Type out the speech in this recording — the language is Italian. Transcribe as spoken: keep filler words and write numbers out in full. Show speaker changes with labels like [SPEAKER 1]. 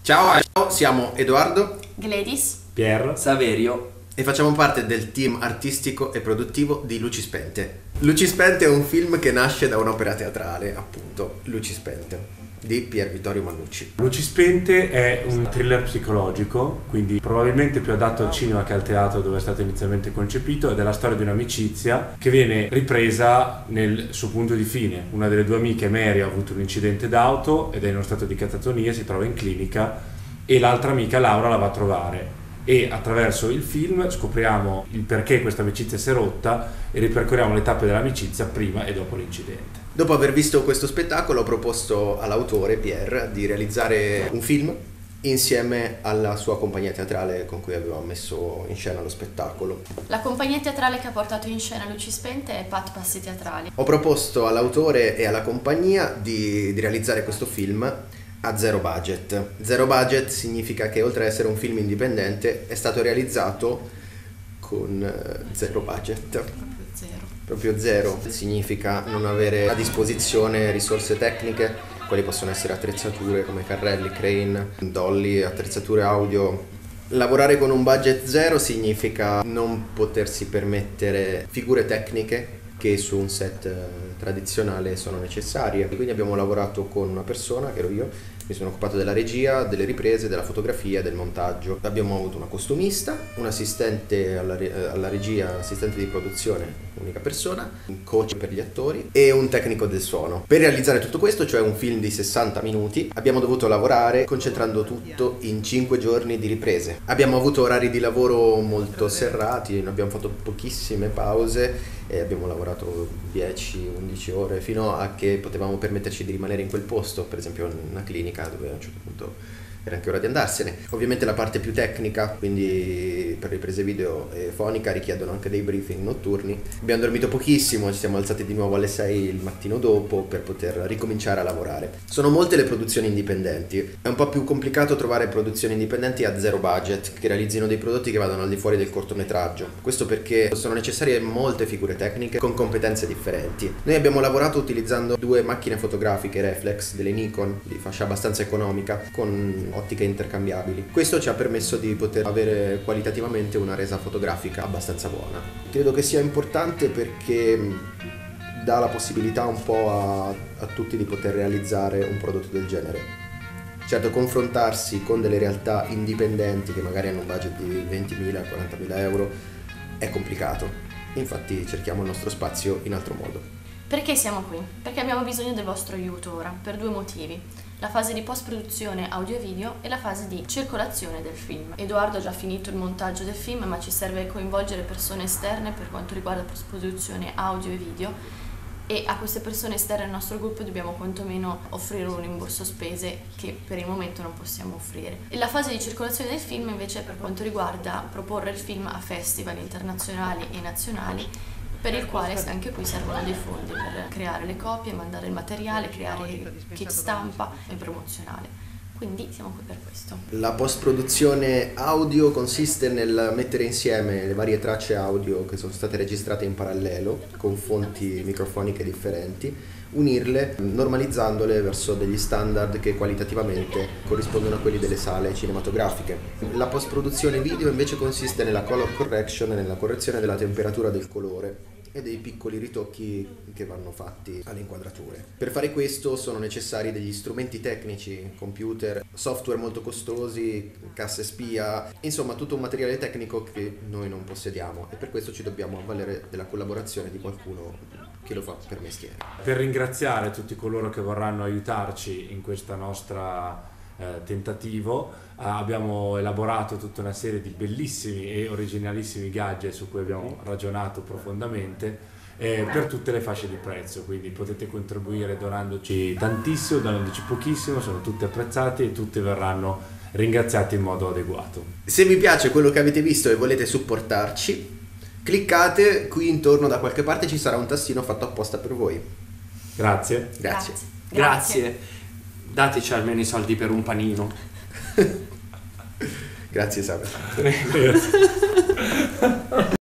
[SPEAKER 1] Ciao, ciao, siamo Edoardo,
[SPEAKER 2] Gladys,
[SPEAKER 3] Pier,
[SPEAKER 4] Saverio
[SPEAKER 1] e facciamo parte del team artistico e produttivo di Luci Spente. Luci Spente è un film che nasce da un'opera teatrale, appunto, Luci Spente, di Pier Vittorio Mannucci.
[SPEAKER 3] Luci Spente è un thriller psicologico, quindi probabilmente più adatto al cinema che al teatro dove è stato inizialmente concepito, ed è la storia di un'amicizia che viene ripresa nel suo punto di fine. Una delle due amiche, Mary, ha avuto un incidente d'auto ed è in uno stato di catatonia, si trova in clinica, e l'altra amica, Laura, la va a trovare. E attraverso il film scopriamo il perché questa amicizia si è rotta e ripercorriamo le tappe dell'amicizia prima e dopo l'incidente.
[SPEAKER 1] Dopo aver visto questo spettacolo ho proposto all'autore, Pier, di realizzare un film insieme alla sua compagnia teatrale con cui avevamo messo in scena lo spettacolo.
[SPEAKER 2] La compagnia teatrale che ha portato in scena Luci Spente è Pat Passi Teatrali.
[SPEAKER 1] Ho proposto all'autore e alla compagnia di, di realizzare questo film a zero budget. Zero budget significa che oltre ad essere un film indipendente è stato realizzato con uh, zero budget.
[SPEAKER 2] Proprio zero.
[SPEAKER 1] Proprio zero significa non avere a disposizione risorse tecniche, quali possono essere attrezzature come carrelli, crane, dolly, attrezzature audio. Lavorare con un budget zero significa non potersi permettere figure tecniche che su un set tradizionale sono necessarie. Quindi abbiamo lavorato con una persona, che ero io, mi sono occupato della regia, delle riprese, della fotografia, del montaggio. Abbiamo avuto una costumista, un assistente alla, re- alla regia, un assistente di produzione, unica persona, un coach per gli attori e un tecnico del suono. Per realizzare tutto questo, cioè un film di sessanta minuti, abbiamo dovuto lavorare concentrando tutto in cinque giorni di riprese. Abbiamo avuto orari di lavoro molto serrati, abbiamo fatto pochissime pause e abbiamo lavorato dieci undici ore fino a che potevamo permetterci di rimanere in quel posto, per esempio in una clinica dove a un certo punto era anche ora di andarsene. Ovviamente la parte più tecnica, quindi per riprese video e fonica, richiedono anche dei briefing notturni. Abbiamo dormito pochissimo, ci siamo alzati di nuovo alle sei il mattino dopo per poter ricominciare a lavorare. Sono molte le produzioni indipendenti, è un po' più complicato trovare produzioni indipendenti a zero budget che realizzino dei prodotti che vadano al di fuori del cortometraggio. Questo perché sono necessarie molte figure tecniche con competenze differenti. Noi abbiamo lavorato utilizzando due macchine fotografiche reflex delle Nikon di fascia abbastanza economica con ottiche intercambiabili. Questo ci ha permesso di poter avere qualitativamente una resa fotografica abbastanza buona. Credo che sia importante perché dà la possibilità un po' a, a tutti di poter realizzare un prodotto del genere. Certo, confrontarsi con delle realtà indipendenti che magari hanno un budget di ventimila quarantamila euro è complicato. Infatti cerchiamo il nostro spazio in altro modo.
[SPEAKER 2] Perché siamo qui? Perché abbiamo bisogno del vostro aiuto ora, per due motivi. La fase di post-produzione audio e video e la fase di circolazione del film. Edoardo ha già finito il montaggio del film, ma ci serve coinvolgere persone esterne per quanto riguarda post-produzione audio e video, e a queste persone esterne al nostro gruppo dobbiamo quantomeno offrire un rimborso spese che per il momento non possiamo offrire. E la fase di circolazione del film invece per quanto riguarda proporre il film a festival internazionali e nazionali, per il quale anche qui servono dei fondi per creare le copie, mandare il materiale, creare kit stampa e promozionale. Quindi siamo qui per questo.
[SPEAKER 1] La post-produzione audio consiste nel mettere insieme le varie tracce audio che sono state registrate in parallelo con fonti microfoniche differenti, unirle normalizzandole verso degli standard che qualitativamente corrispondono a quelli delle sale cinematografiche. La post-produzione video invece consiste nella color correction, nella correzione della temperatura del colore e dei piccoli ritocchi che vanno fatti alle inquadrature. Per fare questo sono necessari degli strumenti tecnici, computer, software molto costosi, casse spia, insomma tutto un materiale tecnico che noi non possediamo, e per questo ci dobbiamo avvalere della collaborazione di qualcuno che lo fa per mestiere.
[SPEAKER 3] Per ringraziare tutti coloro che vorranno aiutarci in questa nostra Eh, tentativo, eh, abbiamo elaborato tutta una serie di bellissimi e originalissimi gadget su cui abbiamo ragionato profondamente eh, per tutte le fasce di prezzo, quindi potete contribuire donandoci tantissimo, donandoci pochissimo, sono tutti apprezzati e tutti verranno ringraziati in modo adeguato.
[SPEAKER 1] Se vi piace quello che avete visto e volete supportarci, cliccate qui intorno da qualche parte, ci sarà un tastino fatto apposta per voi.
[SPEAKER 3] Grazie.
[SPEAKER 1] Grazie.
[SPEAKER 2] Grazie.
[SPEAKER 4] Grazie. Dateci almeno i soldi per un panino.
[SPEAKER 1] Grazie Samuel.
[SPEAKER 3] Grazie.